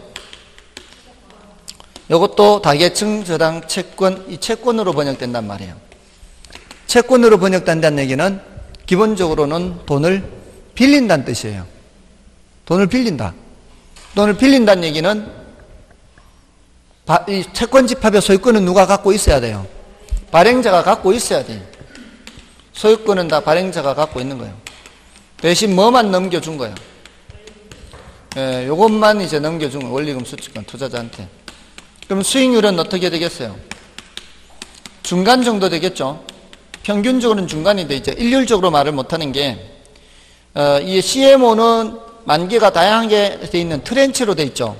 이것도 다계층 저당 채권, 이 채권으로 번역된단 말이에요. 채권으로 번역된다는 얘기는 기본적으로는 돈을 빌린다는 뜻이에요. 돈을 빌린다. 돈을 빌린다는 얘기는 이 채권 집합의 소유권은 누가 갖고 있어야 돼요? 발행자가 갖고 있어야 돼요. 소유권은 다 발행자가 갖고 있는 거예요. 대신 뭐만 넘겨준 거예요? 요것만 이제 넘겨준 거예요. 원리금 수취권 투자자한테. 그럼 수익률은 어떻게 되겠어요? 중간 정도 되겠죠? 평균적으로는 중간인데 이제 일률적으로 말을 못하는 게, 이 CMO는 만기가 다양하게 돼 있는 트렌치로 돼 있죠.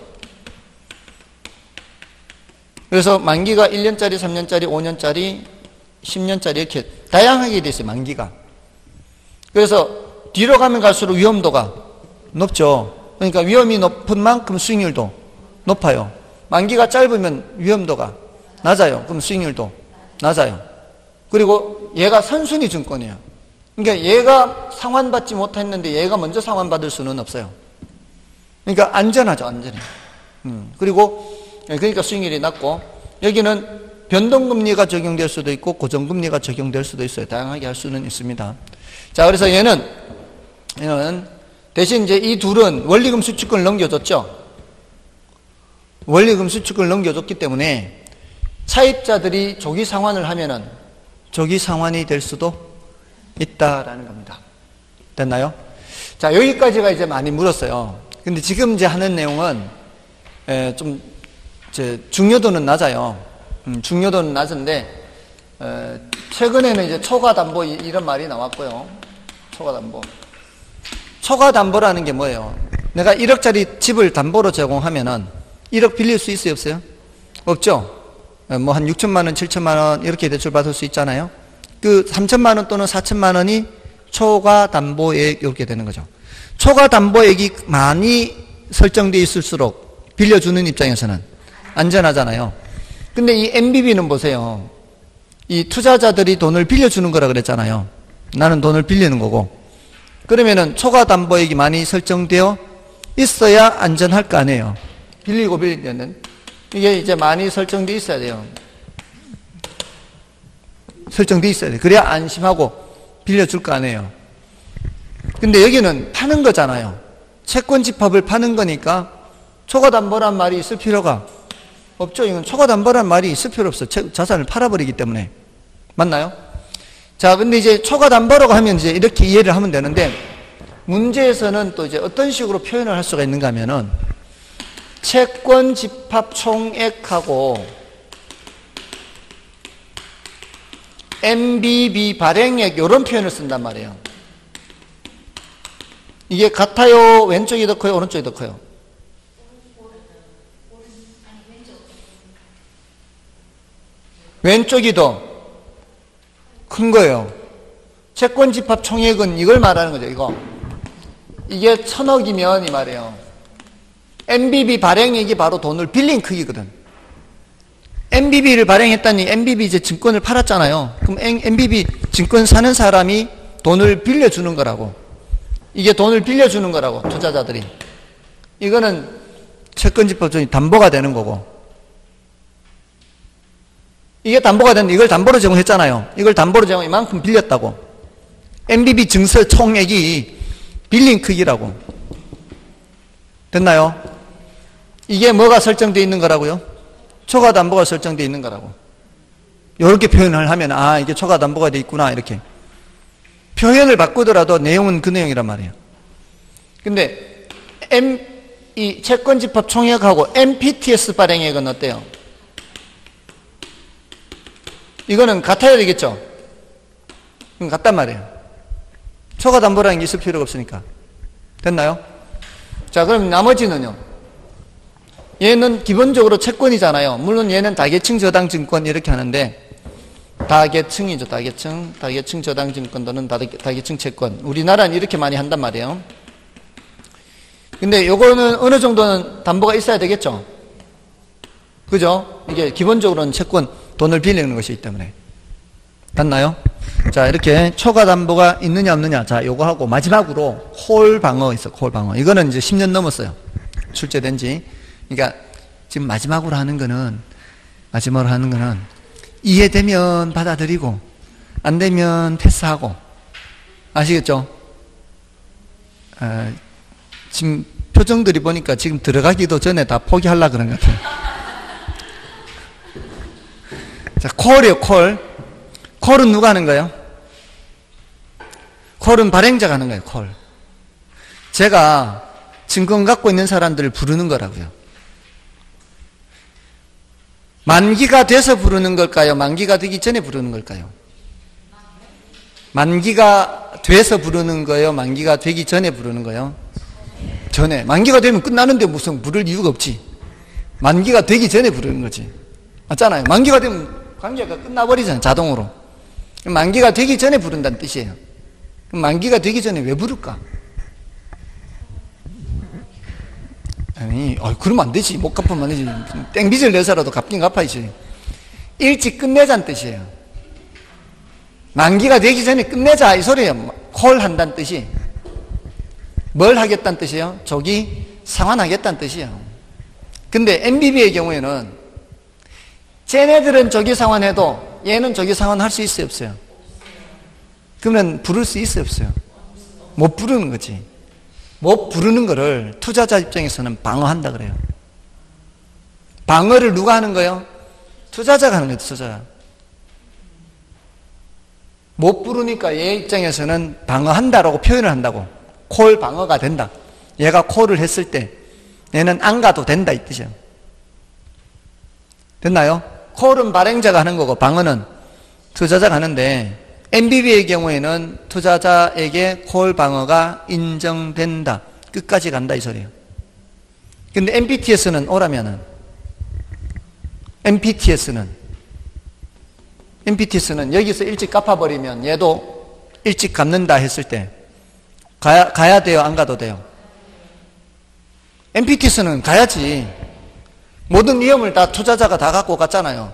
그래서 만기가 1년짜리, 3년짜리, 5년짜리, 10년짜리 이렇게 다양하게 돼 있어요. 만기가. 그래서 뒤로 가면 갈수록 위험도가 높죠. 그러니까 위험이 높은 만큼 수익률도 높아요. 만기가 짧으면 위험도가 낮아요. 그럼 수익률도 낮아요. 그리고 얘가 선순위 증권이에요. 그러니까 얘가 상환받지 못했는데 얘가 먼저 상환받을 수는 없어요. 그러니까 안전하죠. 안전해요. 그러니까 수익률이 낮고, 여기는 변동금리가 적용될 수도 있고 고정금리가 적용될 수도 있어요. 다양하게 할 수는 있습니다. 자, 그래서 얘는 대신 이제 이 둘은 원리금 수취권을 넘겨줬죠. 원리금 수취권을 넘겨줬기 때문에 차입자들이 조기 상환을 하면은 조기 상환이 될 수도 있다라는 겁니다. 됐나요? 자, 여기까지가 이제 많이 물었어요. 근데 지금 이제 하는 내용은 좀 이제 중요도는 낮아요. 중요도는 낮은데, 최근에는 이제 초과담보 이런 말이 나왔고요. 초과담보. 초과담보라는 게 뭐예요? 내가 1억짜리 집을 담보로 제공하면은 1억 빌릴 수 있어요, 없어요? 없죠? 뭐 한 6천만 원, 7천만 원 이렇게 대출 받을 수 있잖아요. 그 3천만 원 또는 4천만 원이 초과담보액 이렇게 되는 거죠. 초과담보액이 많이 설정되어 있을수록 빌려주는 입장에서는 안전하잖아요. 근데 이 MBB는 보세요. 이 투자자들이 돈을 빌려주는 거라 그랬잖아요. 나는 돈을 빌리는 거고. 그러면은 초과담보액이 많이 설정되어 있어야 안전할 거 아니에요. 빌리고 빌리는 이게 이제 많이 설정돼 있어야 돼요. 설정돼 있어야 돼. 그래야 안심하고 빌려줄 거 아니에요. 근데 여기는 파는 거잖아요. 채권 집합을 파는 거니까 초과담보란 말이 있을 필요가 없죠. 이건 초과담보란 말이 있을 필요 없어. 자산을 팔아버리기 때문에. 맞나요? 자, 근데 이제 초과담보라고 하면 이제 이렇게 이해를 하면 되는데, 문제에서는 또 이제 어떤 식으로 표현을 할 수가 있는가 하면은, 채권 집합 총액하고 MBB 발행액 이런 표현을 쓴단 말이에요. 이게 같아요? 왼쪽이 더 커요? 오른쪽이 더 커요? 왼쪽이 더 큰 거예요. 채권 집합 총액은 이걸 말하는 거죠. 이게 1,000억이면 이 말이에요. MBB 발행액이 바로 돈을 빌린 크기거든. MBB를 발행했다니 MBB 이제 증권을 팔았잖아요. 그럼 MBB 증권 사는 사람이 돈을 빌려주는 거라고. 이게 돈을 빌려주는 거라고, 투자자들이. 이거는 채권 집합 총액 담보가 되는 거고. 이게 담보가 되는데 이걸 담보로 제공했잖아요. 이걸 담보로 제공 이만큼 빌렸다고. MBB 증서 총액이 빌린 크기라고. 됐나요? 이게 뭐가 설정되어 있는 거라고요? 초과담보가 설정되어 있는 거라고. 이렇게 표현을 하면 아 이게 초과담보가 되어 있구나 이렇게. 표현을 바꾸더라도 내용은 그 내용이란 말이에요. 근데 이 채권 집합 총액하고 MPTS 발행액은 어때요? 이거는 같아야 되겠죠? 같단 말이에요. 초과담보라는 게 있을 필요가 없으니까. 됐나요? 자, 그럼 나머지는요? 얘는 기본적으로 채권이잖아요. 물론 얘는 다계층 저당증권 이렇게 하는데, 다계층이죠, 다계층. 다계층 저당증권 또는 다계층 채권. 우리나라는 이렇게 많이 한단 말이에요. 근데 요거는 어느 정도는 담보가 있어야 되겠죠? 그죠? 이게 기본적으로는 채권, 돈을 빌리는 것이기 때문에. 맞나요? 자, 이렇게 초과담보가 있느냐 없느냐. 자, 요거 하고 마지막으로 콜방어 있어. 콜방어. 이거는 이제 10년 넘었어요. 출제된 지. 그러니까 지금 마지막으로 하는 거는 이해되면 받아들이고 안 되면 패스하고. 아시겠죠? 지금 표정들이 보니까 지금 들어가기도 전에 다 포기하려고 그런 것 같아요. 자, 콜이에요, 콜. 콜은 누가 하는 거예요? 콜은 발행자가 하는 거예요, 콜. 제가 증권 갖고 있는 사람들을 부르는 거라고요. 만기가 돼서 부르는 걸까요? 만기가 되기 전에 부르는 걸까요? 만기가 돼서 부르는 거예요? 만기가 되기 전에 부르는 거예요? 전에. 만기가 되면 끝나는데 무슨 부를 이유가 없지. 만기가 되기 전에 부르는 거지. 맞잖아요. 만기가 되면 관계가 끝나버리잖아요, 자동으로. 만기가 되기 전에 부른다는 뜻이에요. 그럼 만기가 되기 전에 왜 부를까? 아니, 그러면 안 되지. 못 갚으면 안 되지. 땡빚을 내서라도 갚긴 갚아야지. 일찍 끝내자는 뜻이에요. 만기가 되기 전에 끝내자, 이 소리예요. 콜 한다는 뜻이. 뭘 하겠다는 뜻이에요? 조기 상환하겠다는 뜻이에요. 근데 MBB의 경우에는 쟤네들은 조기 상환해도 얘는 조기 상환할 수 있어요, 없어요? 그러면 부를 수 있어요, 없어요? 못 부르는 거지. 못 부르는 거를 투자자 입장에서는 방어한다 그래요. 방어를 누가 하는 거예요? 투자자가 하는 거예요, 투자자. 못 부르니까 얘 입장에서는 방어한다라고 표현을 한다고. 콜 방어가 된다. 얘가 콜을 했을 때 얘는 안 가도 된다 이 뜻이에요. 됐나요? 콜은 발행자가 하는 거고 방어는 투자자가 하는데, MBB의 경우에는 투자자에게 콜 방어가 인정된다. 끝까지 간다 이 소리예요. 근데 MPTS는 오라면은 MPTS는 여기서 일찍 갚아버리면 얘도 일찍 갚는다 했을 때 가야 돼요, 안 가도 돼요? MPTS는 가야지. 모든 위험을 다 투자자가 다 갖고 갔잖아요.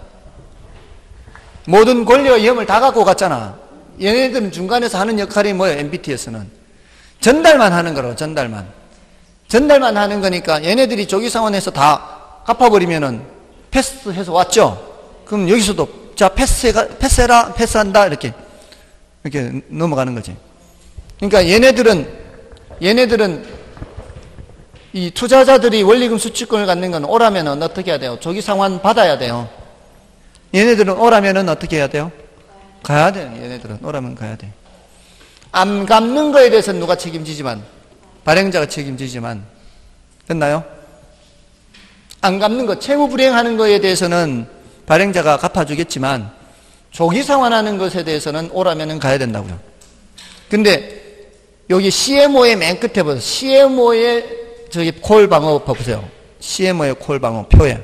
모든 권리와 위험을 다 갖고 갔잖아. 얘네들은 중간에서 하는 역할이 뭐예요? MPTS는 전달만 하는 거라고. 전달만. 전달만 하는 거니까 얘네들이 조기 상환해서 다 갚아버리면은 패스해서 왔죠. 그럼 여기서도 자 패스해라 패스한다 이렇게 넘어가는 거지. 그러니까 얘네들은 이 투자자들이 원리금 수취권을 갖는 건 오라면은 어떻게 해야 돼요? 조기 상환 받아야 돼요. 얘네들은 오라면은 어떻게 해야 돼요? 가야 돼요. 얘네들은 오라면 가야 돼. 안 갚는 거에 대해서 누가 책임지지만 발행자가 책임지지만 됐나요? 안 갚는 거 채무 불이행하는 거에 대해서는 발행자가 갚아주겠지만 조기 상환하는 것에 대해서는 오라면은 가야 된다고요. 근데 여기 CMO의 맨 끝에 보세요. CMO의 저기 콜 방어 봐보세요. CMO의 콜 방어 표에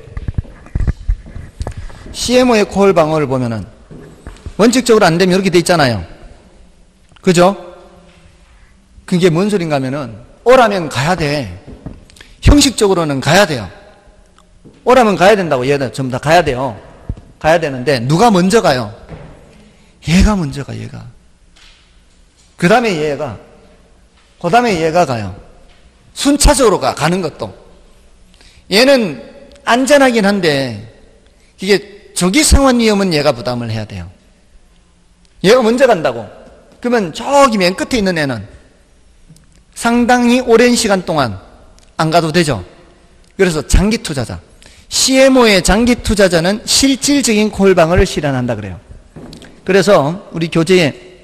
CMO의 콜 방어를 보면은 원칙적으로 안 되면 이렇게 돼 있잖아요. 그죠? 그게 뭔 소린가 하면은 오라면 가야 돼. 형식적으로는 가야 돼요. 오라면 가야 된다고. 얘들 전부 다 가야 돼요. 가야 되는데 누가 먼저 가요? 얘가 먼저 가. 얘가. 그 다음에 얘가. 그 다음에 얘가 가요. 순차적으로 가는 것도. 얘는 안전하긴 한데 이게 조기 상환 위험은 얘가 부담을 해야 돼요. 얘가 먼저 간다고. 그러면 저기 맨 끝에 있는 애는 상당히 오랜 시간 동안 안 가도 되죠. 그래서 장기 투자자. CMO의 장기 투자자는 실질적인 콜방어를 실현한다 그래요. 그래서 우리 교재에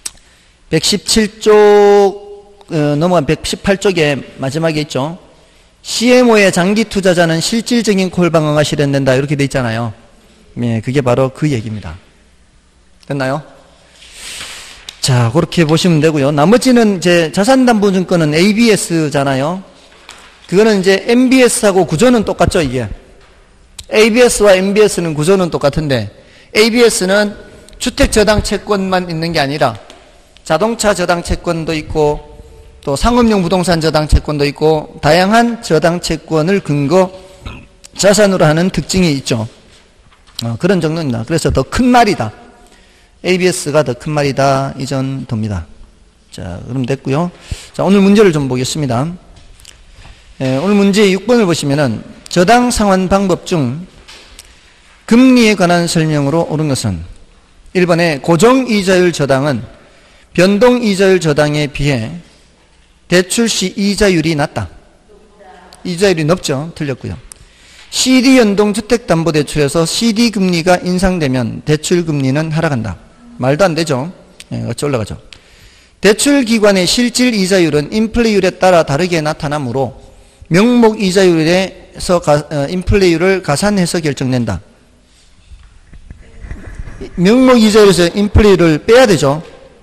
117쪽 넘어간 118쪽에 마지막에 있죠. CMO의 장기 투자자는 실질적인 콜방어가 실현된다 이렇게 돼 있잖아요. 예, 그게 바로 그 얘기입니다. 됐나요? 자, 그렇게 보시면 되고요. 나머지는 이제 자산담보증권은 ABS잖아요. 그거는 이제 MBS하고 구조는 똑같죠, 이게. ABS와 MBS는 구조는 똑같은데 ABS는 주택저당채권만 있는 게 아니라 자동차 저당채권도 있고 또 상업용 부동산 저당채권도 있고 다양한 저당채권을 근거 자산으로 하는 특징이 있죠. 그런 정도입니다. 그래서 더 큰 말이다. ABS가 더 큰 말이다. 이 정도입니다. 자, 그럼 됐고요. 자, 오늘 문제를 좀 보겠습니다. 오늘 문제 6번을 보시면은 저당 상환 방법 중 금리에 관한 설명으로 옳은 것은 1번에 고정이자율 저당은 변동이자율 저당에 비해 대출 시 이자율이 낮다. 이자율이 높죠. 틀렸고요. CD 연동 주택담보대출에서 CD 금리가 인상되면 대출 금리는 하락한다. 말도 안 되죠. 어찌 올라가죠. 대출 기관의 실질 이자율은 인플레이율에 따라 다르게 나타나므로 명목 이자율에서 인플레이율을 가산해서 결정된다. 명목 이자율에서 인플레이율을 빼야 되죠.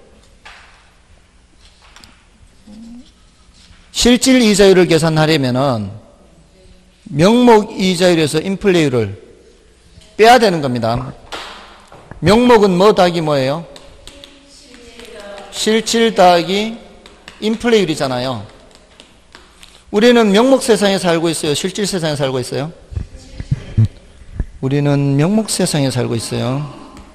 실질 이자율을 계산하려면은 명목 이자율에서 인플레이율을 빼야 되는 겁니다. 명목은 뭐 더하기 뭐예요? 실질 더하기 인플레이율이잖아요. 우리는 명목 세상에 살고 있어요? 실질 세상에 살고 있어요? 우리는 명목 세상에 살고 있어요.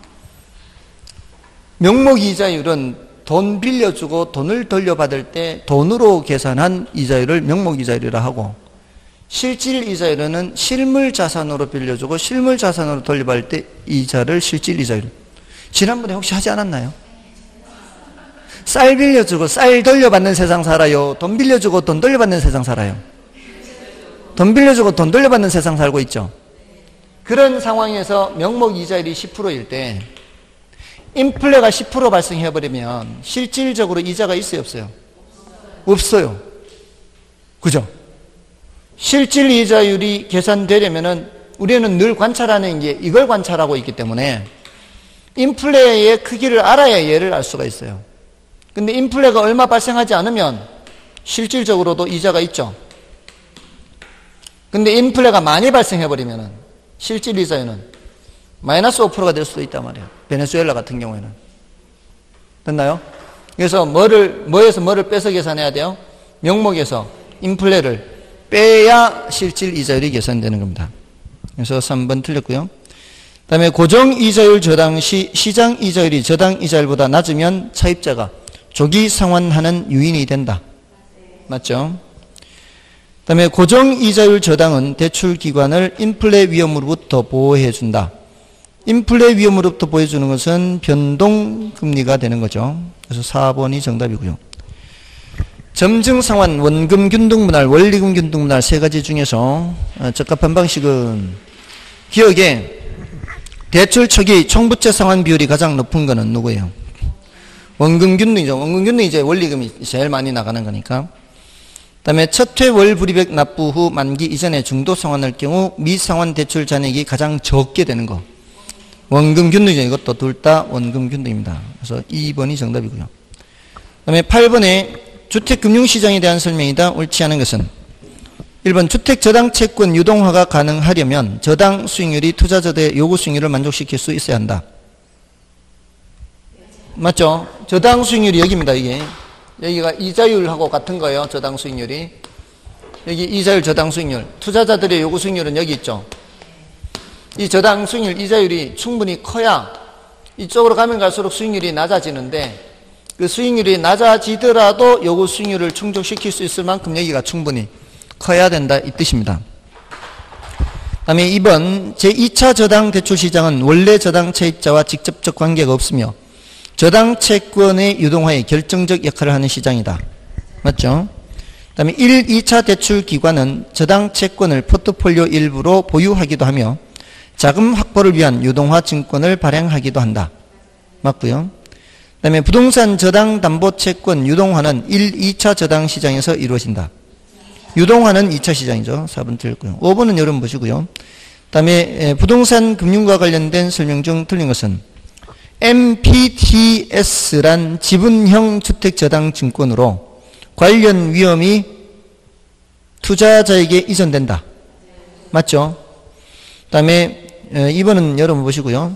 명목 이자율은 돈 빌려주고 돈을 돌려받을 때 돈으로 계산한 이자율을 명목 이자율이라 하고 실질 이자율은 실물 자산으로 빌려주고 실물 자산으로 돌려받을 때 이자를 실질 이자율. 지난번에 혹시 하지 않았나요? 쌀 빌려주고 쌀 돌려받는 세상 살아요? 돈 빌려주고 돈 돌려받는 세상 살아요? 돈 빌려주고 돈 돌려받는 세상 살고 있죠. 그런 상황에서 명목 이자율이 10%일 때 인플레가 10% 발생해버리면 실질적으로 이자가 있어요? 없어요? 없어요. 그죠? 실질 이자율이 계산되려면은 우리는 늘 관찰하는 게 이걸 관찰하고 있기 때문에 인플레의 크기를 알아야 얘를 알 수가 있어요. 근데 인플레가 얼마 발생하지 않으면 실질적으로도 이자가 있죠. 근데 인플레가 많이 발생해버리면은 실질 이자율은 마이너스 5%가 될 수도 있단 말이에요. 베네수엘라 같은 경우에는. 됐나요? 그래서 뭐에서 뭐를 빼서 계산해야 돼요? 명목에서 인플레를 빼야 실질 이자율이 계산되는 겁니다. 그래서 3번 틀렸고요. 그 다음에 고정이자율 저당 시 시장 이자율이 저당 이자율보다 낮으면 차입자가 조기 상환하는 유인이 된다. 맞죠? 다음에 고정이자율 저당은 대출기관을 인플레 위험으로부터 보호해준다. 인플레 위험으로부터 보호해주는 것은 변동금리가 되는 거죠. 그래서 4번이 정답이고요. 점증상환, 원금 균등분할, 원리금 균등분할 세 가지 중에서 적합한 방식은 기억에 대출 초기 총부채 상환 비율이 가장 높은 거는 누구예요? 원금 균등이죠. 원금 균등이 이제 원리금이 제일 많이 나가는 거니까. 그 다음에 첫 회 월 불이백 납부 후 만기 이전에 중도 상환할 경우 미상환 대출 잔액이 가장 적게 되는 거. 원금 균등이죠. 이것도 둘 다 원금 균등입니다. 그래서 2번이 정답이고요. 그 다음에 8번에 주택금융시장에 대한 설명이다. 옳지 않은 것은 1번 주택저당 채권 유동화가 가능하려면 저당 수익률이 투자자들의 요구 수익률을 만족시킬 수 있어야 한다. 맞죠? 저당 수익률이 여기입니다. 이게 여기가 이자율하고 같은 거예요. 저당 수익률이 여기 이자율 저당 수익률, 투자자들의 요구 수익률은 여기 있죠. 이 저당 수익률 이자율이 충분히 커야 이쪽으로 가면 갈수록 수익률이 낮아지는데 그 수익률이 낮아지더라도 요구 수익률을 충족시킬 수 있을 만큼 여기가 충분히 커야 된다 이 뜻입니다. 다음에 2번 제2차 저당 대출 시장은 원래 저당 차입자와 직접적 관계가 없으며 저당 채권의 유동화에 결정적 역할을 하는 시장이다. 맞죠? 다음에 1, 2차 대출 기관은 저당 채권을 포트폴리오 일부로 보유하기도 하며 자금 확보를 위한 유동화 증권을 발행하기도 한다. 맞고요. 그 다음에 부동산 저당 담보 채권 유동화는 1, 2차 저당 시장에서 이루어진다. 유동화는 2차 시장이죠. 4번 틀렸고요. 5번은 여러분 보시고요. 그 다음에 부동산 금융과 관련된 설명 중 틀린 것은 MPTS란 지분형 주택저당 증권으로 관련 위험이 투자자에게 이전된다. 맞죠? 그 다음에 2번은 여러분 보시고요.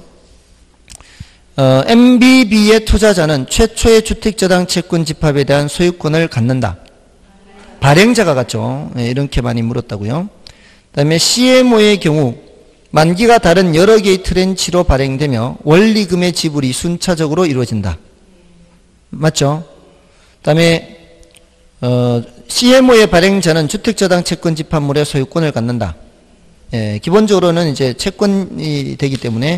MBB의 투자자는 최초의 주택저당 채권 집합에 대한 소유권을 갖는다. 발행자가 갖죠. 이렇게 많이 물었다고요. 그 다음에 CMO의 경우 만기가 다른 여러 개의 트렌치로 발행되며 원리금의 지불이 순차적으로 이루어진다. 맞죠? 그 다음에 CMO의 발행자는 주택저당 채권 집합물의 소유권을 갖는다. 기본적으로는 이제 채권이 되기 때문에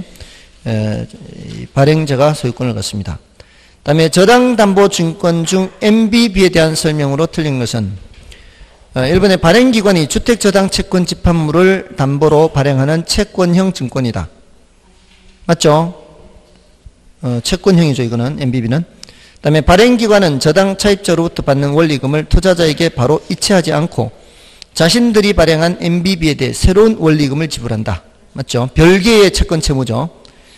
발행자가 소유권을 갖습니다. 그 다음에 저당담보증권 중 MBB에 대한 설명으로 틀린 것은 1번에 발행기관이 주택저당 채권 집합물을 담보로 발행하는 채권형 증권이다. 맞죠? 채권형이죠. 이거는 MBB는. 그 다음에 발행기관은 저당 차입자로부터 받는 원리금을 투자자에게 바로 이체하지 않고 자신들이 발행한 MBB에 대해 새로운 원리금을 지불한다. 맞죠? 별개의 채권 채무죠.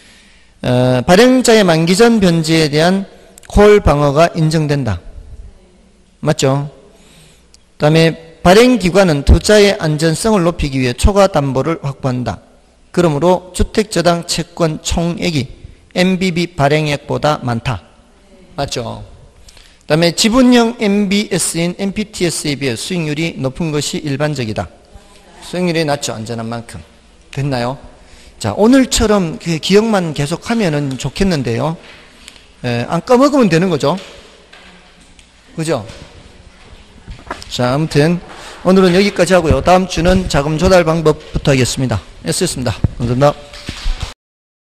발행자의 만기 전 변제에 대한 콜 방어가 인정된다. 맞죠? 그 다음에 발행기관은 투자의 안전성을 높이기 위해 초과 담보를 확보한다. 그러므로 주택저당 채권 총액이 MBB 발행액보다 많다. 맞죠? 그 다음에 지분형 MBS인 MPTS에 비해 수익률이 높은 것이 일반적이다. 수익률이 낮죠. 안전한 만큼. 됐나요? 자, 오늘처럼 기억만 계속하면은 좋겠는데요. 안 까먹으면 되는 거죠. 그죠? 자, 아무튼 오늘은 여기까지 하고요. 다음 주는 자금 조달 방법부터 하겠습니다. 애쓰셨습니다. 감사합니다.